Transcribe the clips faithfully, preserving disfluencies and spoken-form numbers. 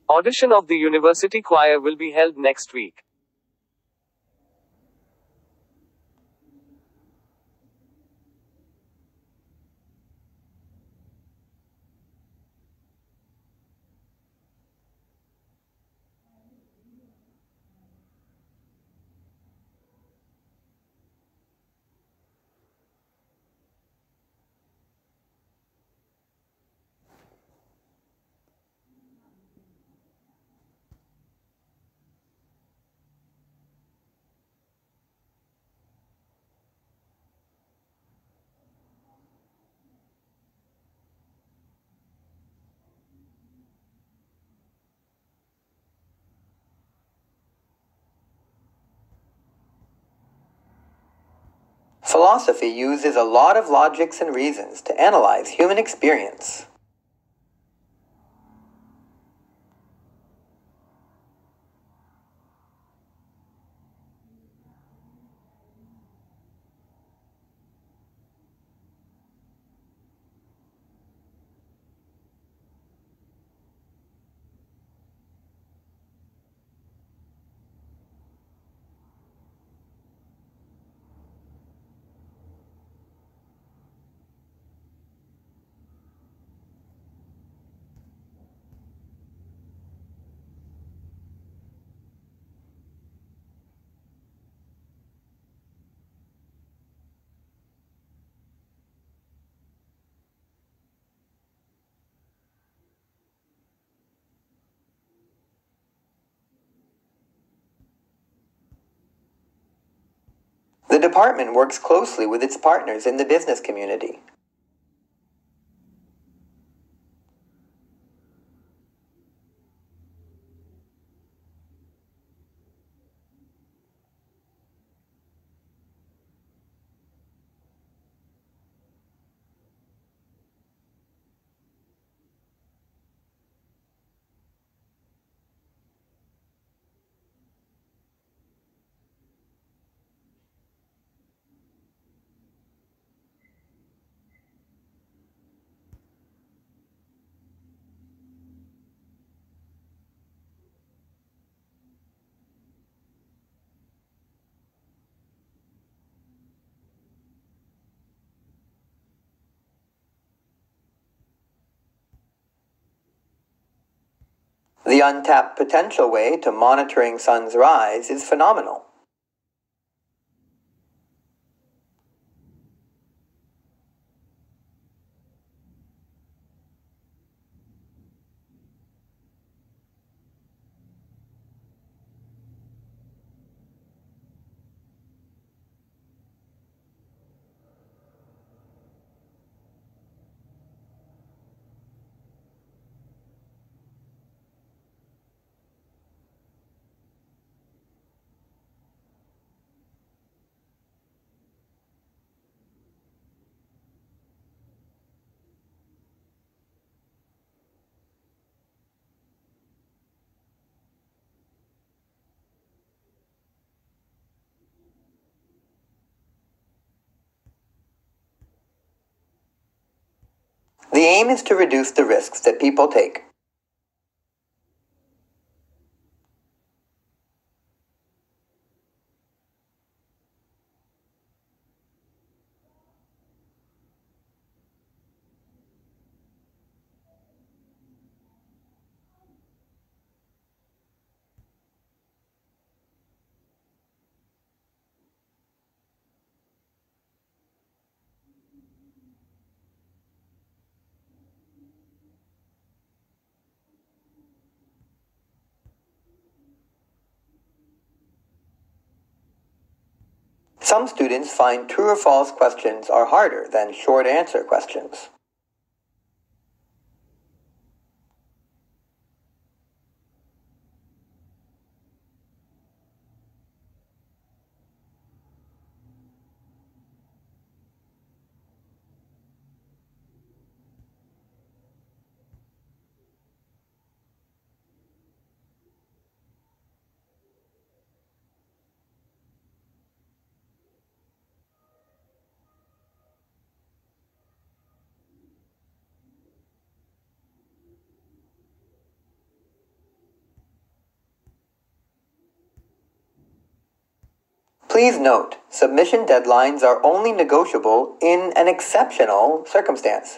Audition of the university choir will be held next week. Philosophy uses a lot of logics and reasons to analyze human experience. The department works closely with its partners in the business community. The untapped potential way to monitoring sun's rise is phenomenal. The aim is to reduce the risks that people take. Some students find true or false questions are harder than short answer questions. Please note, submission deadlines are only negotiable in an exceptional circumstance.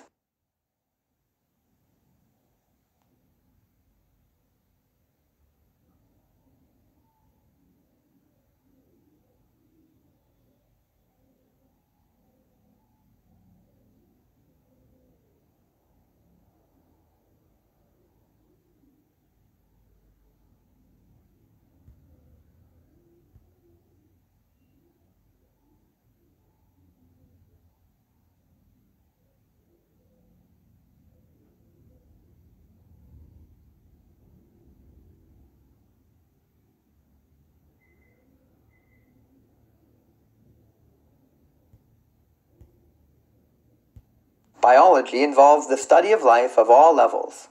Biology involves the study of life of all levels.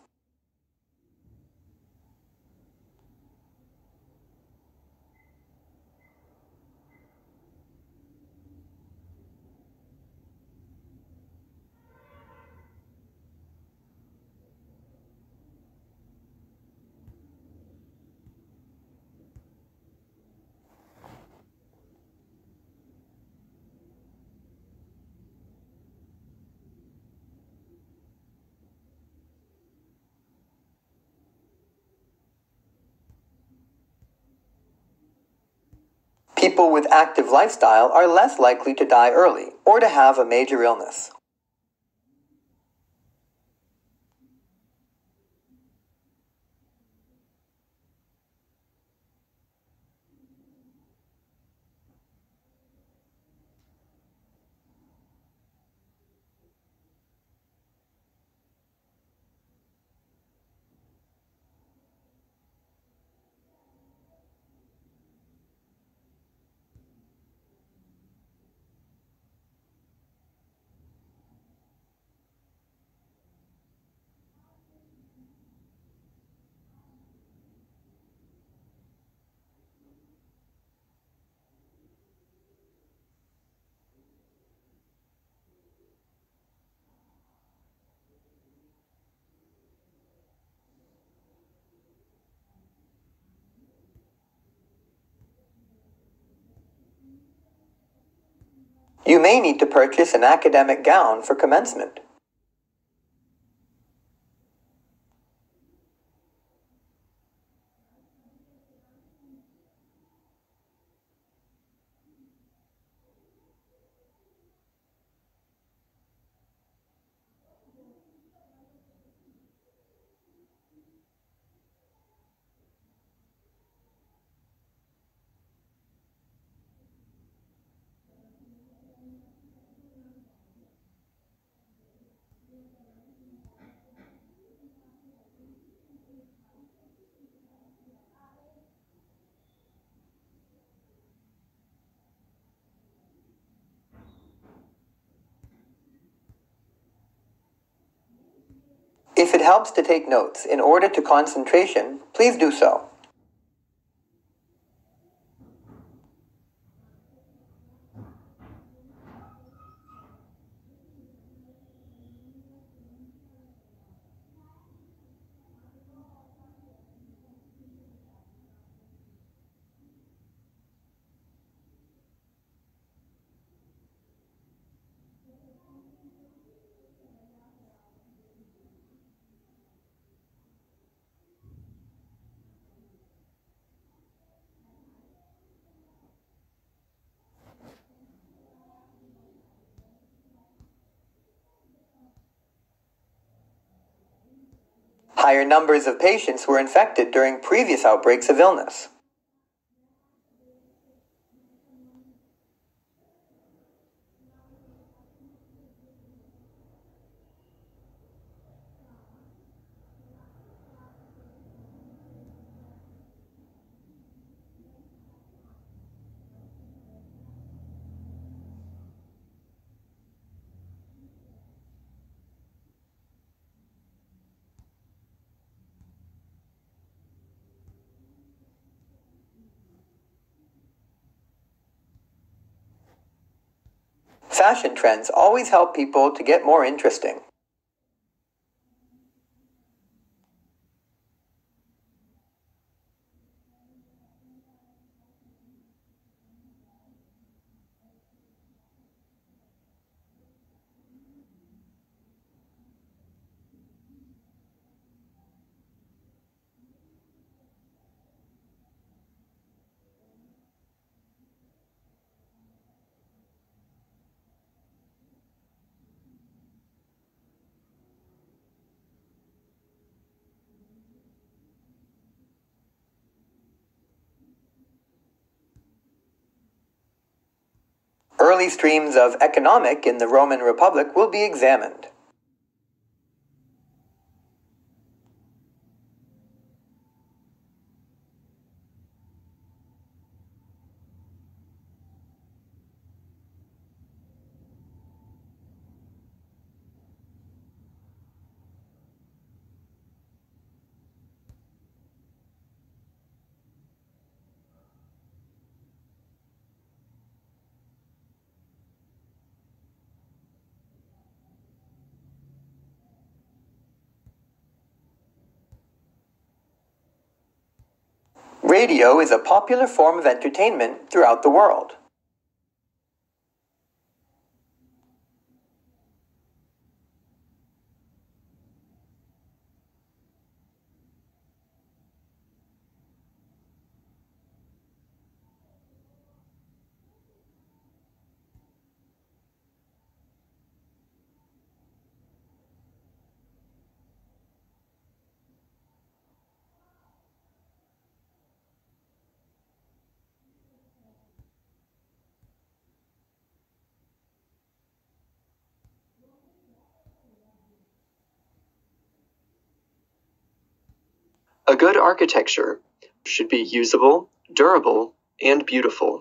People with active lifestyle are less likely to die early or to have a major illness. You may need to purchase an academic gown for commencement. If it helps to take notes in order to concentration, please do so. Higher numbers of patients were infected during previous outbreaks of illness. Fashion trends always help people to get more interesting. early streams of economic in the Roman Republic will be examined. Radio is a popular form of entertainment throughout the world. A good architecture should be usable, durable, and beautiful.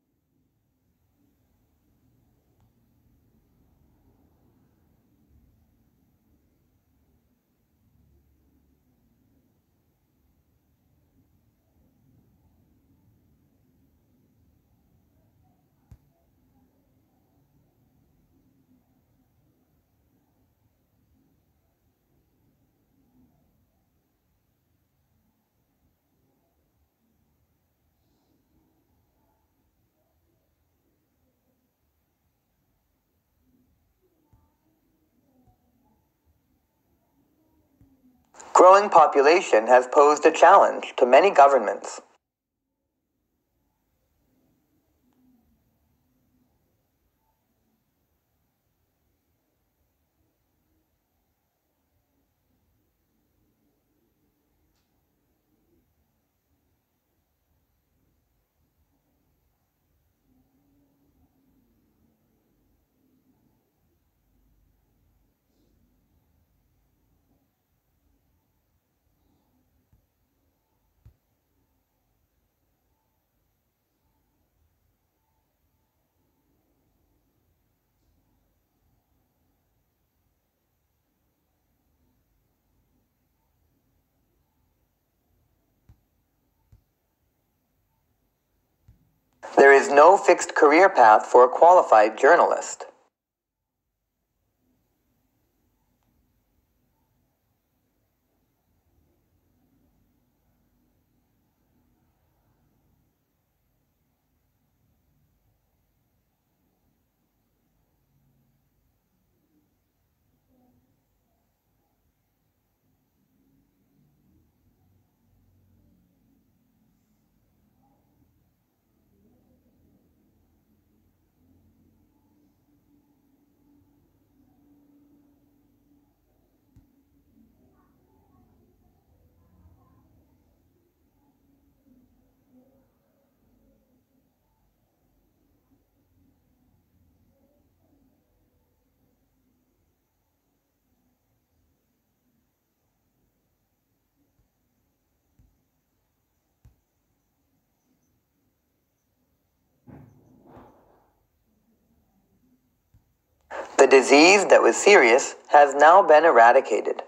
Growing population has posed a challenge to many governments. There is no fixed career path for a qualified journalist. The disease that was serious has now been eradicated.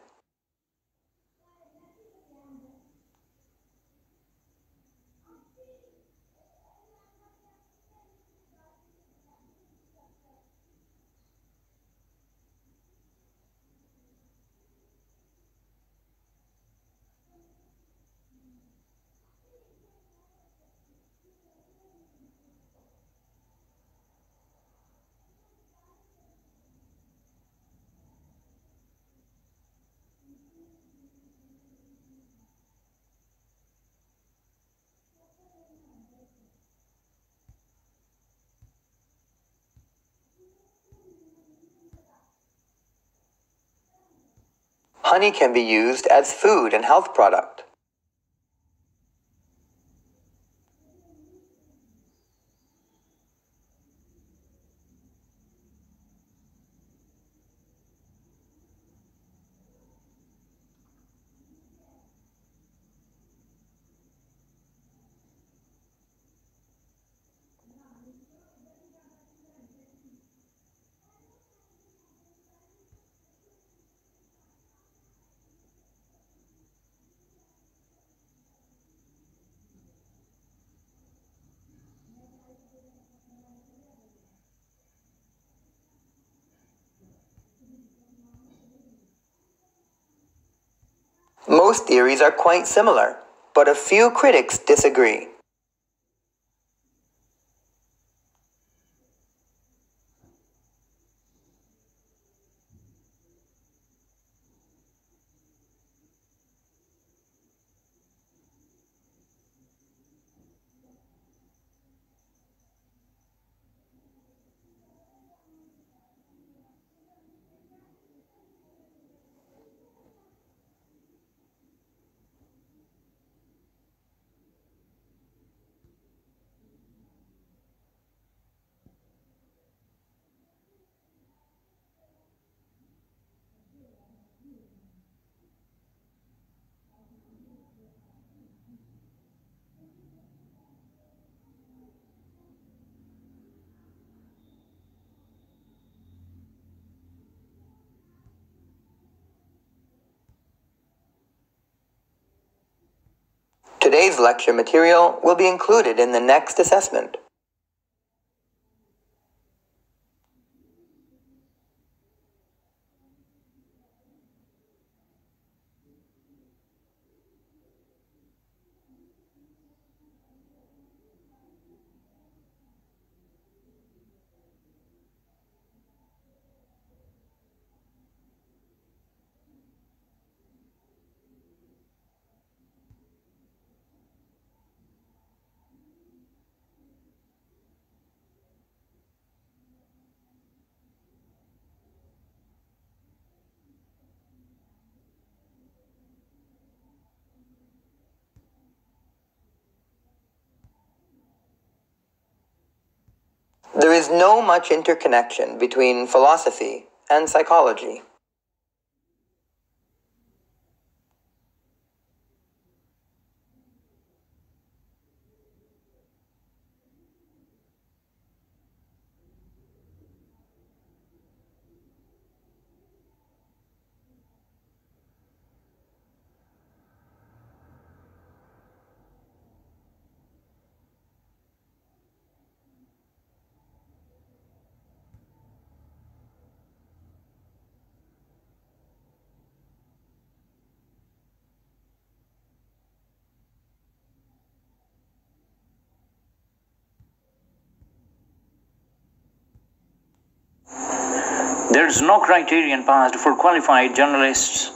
Honey can be used as food and health product. Most theories are quite similar, but a few critics disagree. Today's lecture material will be included in the next assessment. There is no much interconnection between philosophy and psychology. There is no criterion passed for qualified journalists.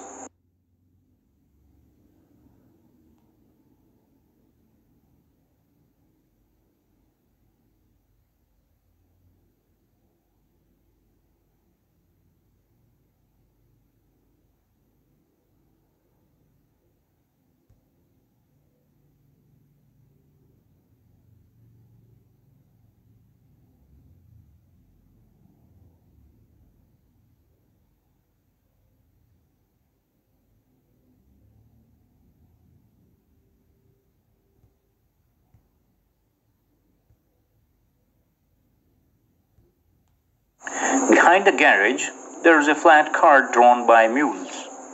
Behind the garage, there is a flat cart drawn by mules.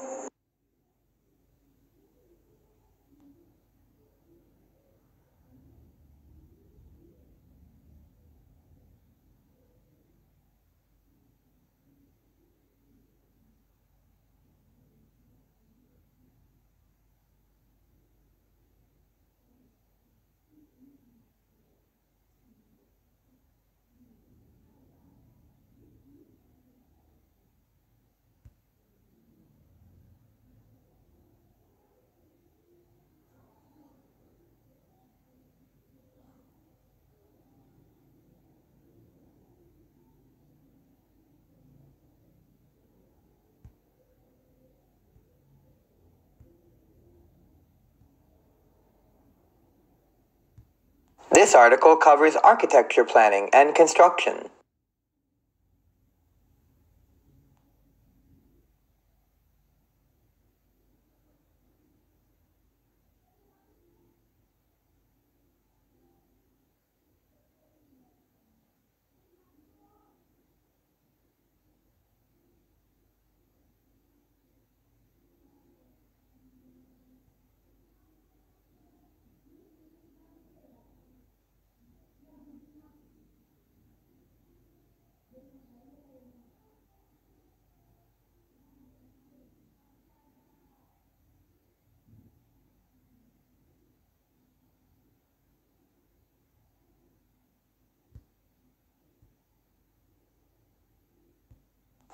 This article covers architecture planning and construction.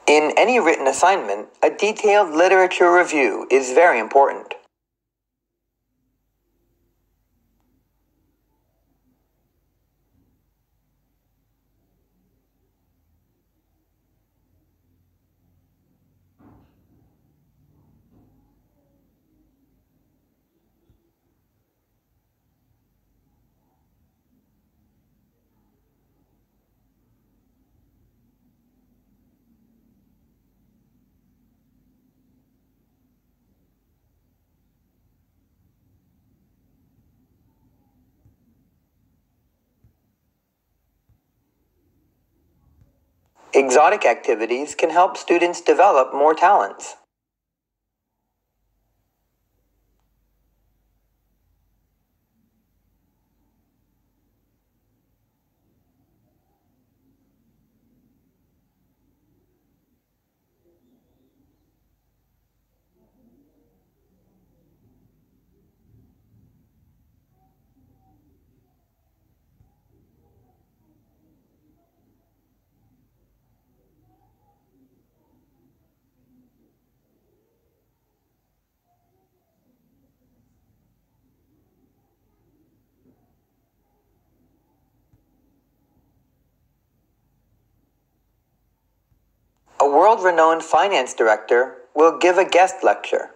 In any written assignment, a detailed literature review is very important. Exotic activities can help students develop more talents. A world-renowned finance director will give a guest lecture.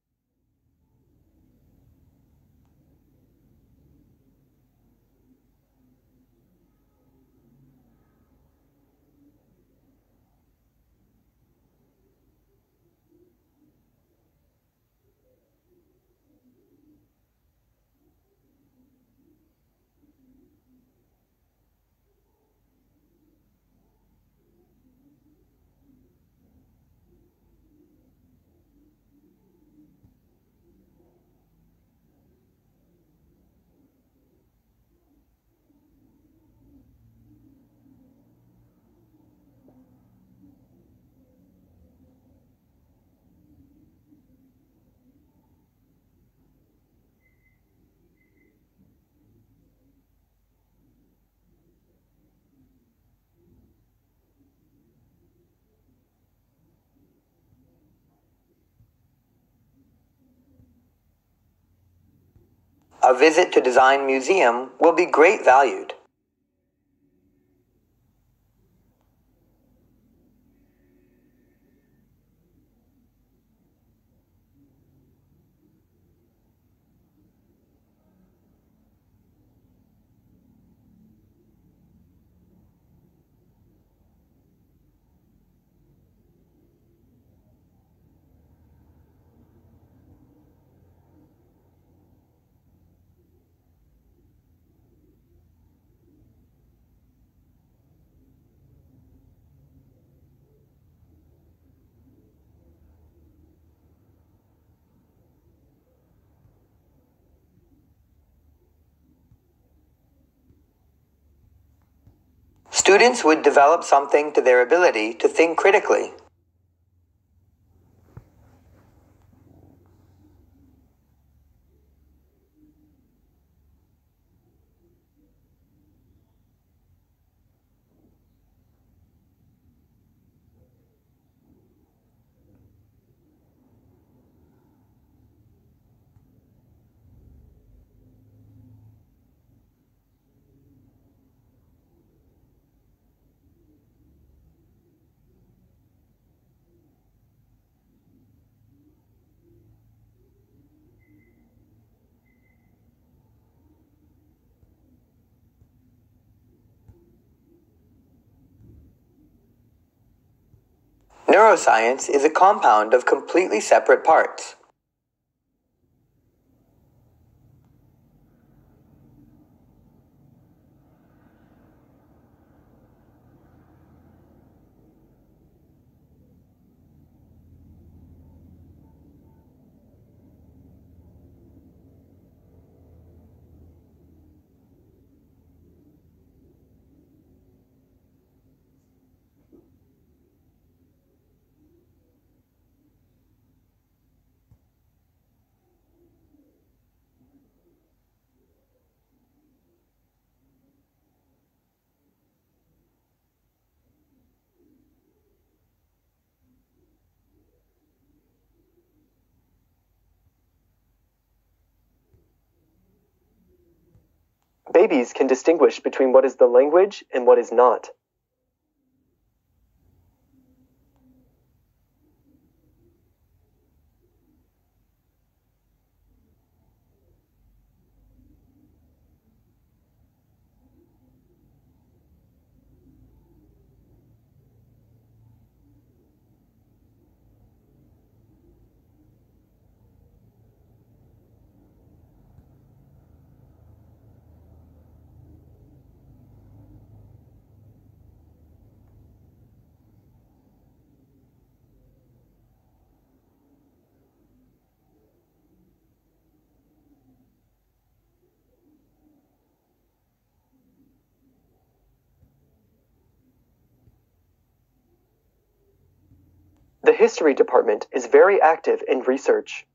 A visit to Design Museum will be great valued. Students would develop something to their ability to think critically. Neuroscience is a compound of completely separate parts. Babies can distinguish between what is the language and what is not. The history department is very active in research.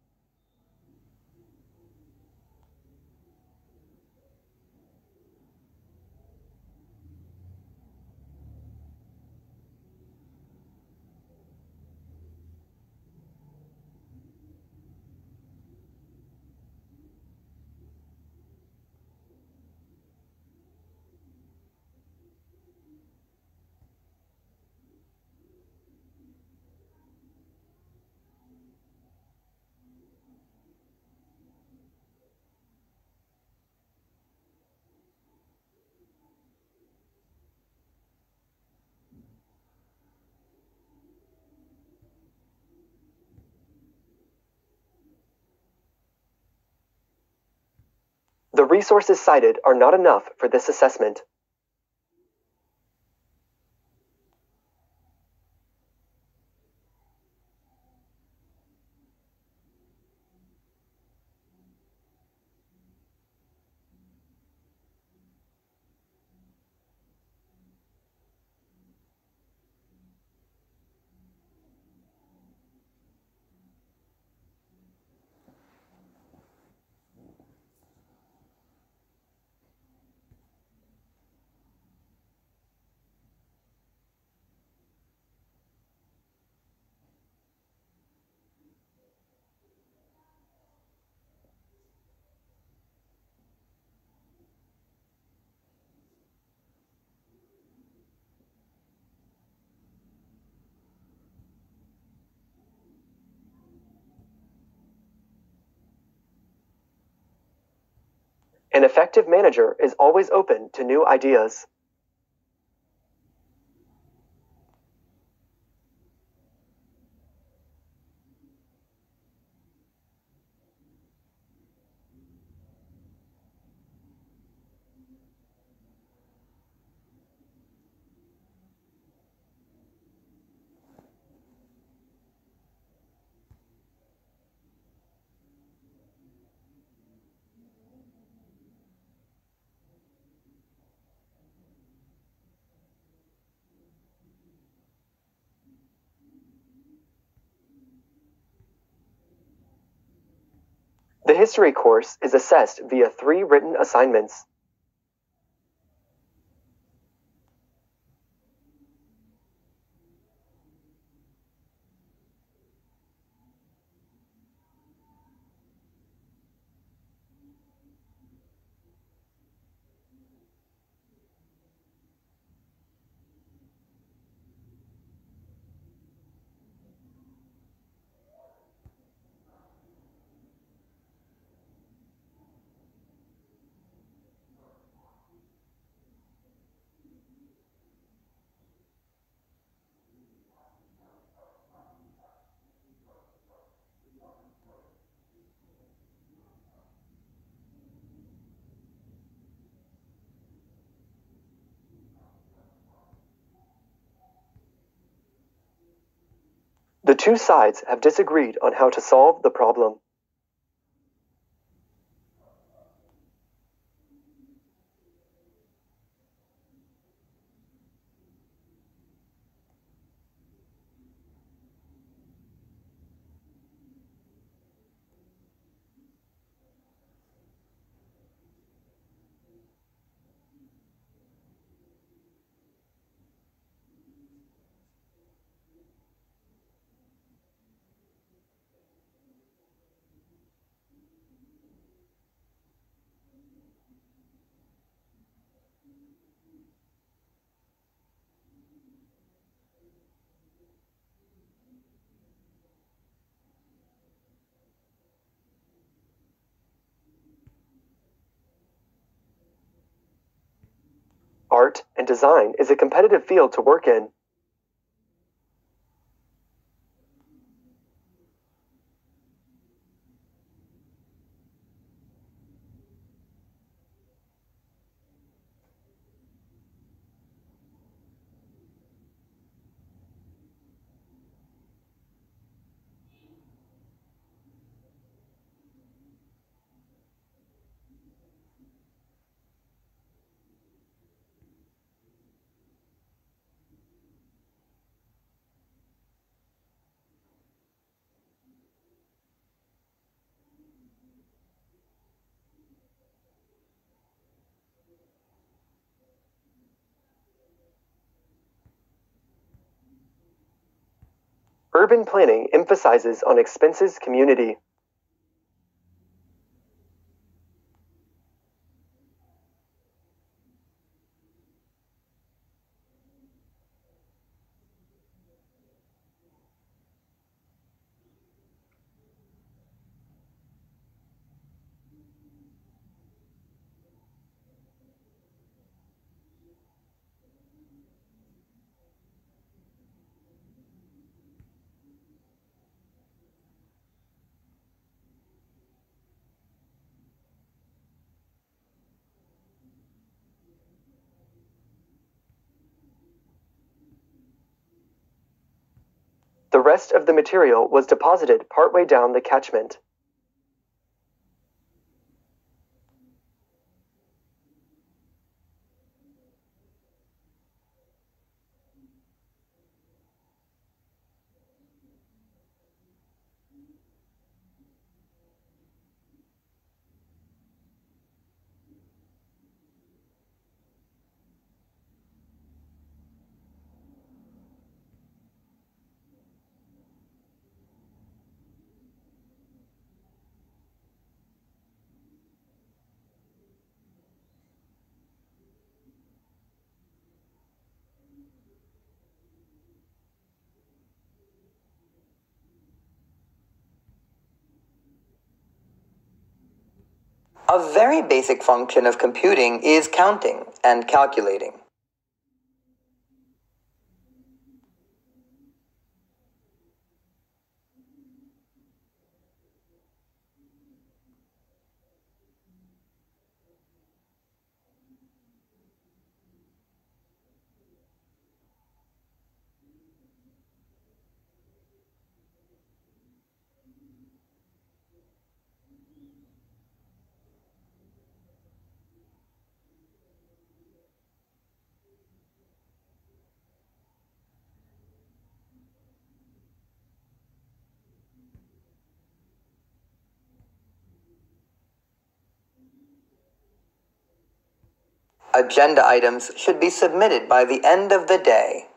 The resources cited are not enough for this assessment. An effective manager is always open to new ideas. The history course is assessed via three written assignments. The two sides have disagreed on how to solve the problem. Art and design is a competitive field to work in. Urban planning emphasizes on expenses community. The rest of the material was deposited partway down the catchment. A very basic function of computing is counting and calculating. Agenda items should be submitted by the end of the day.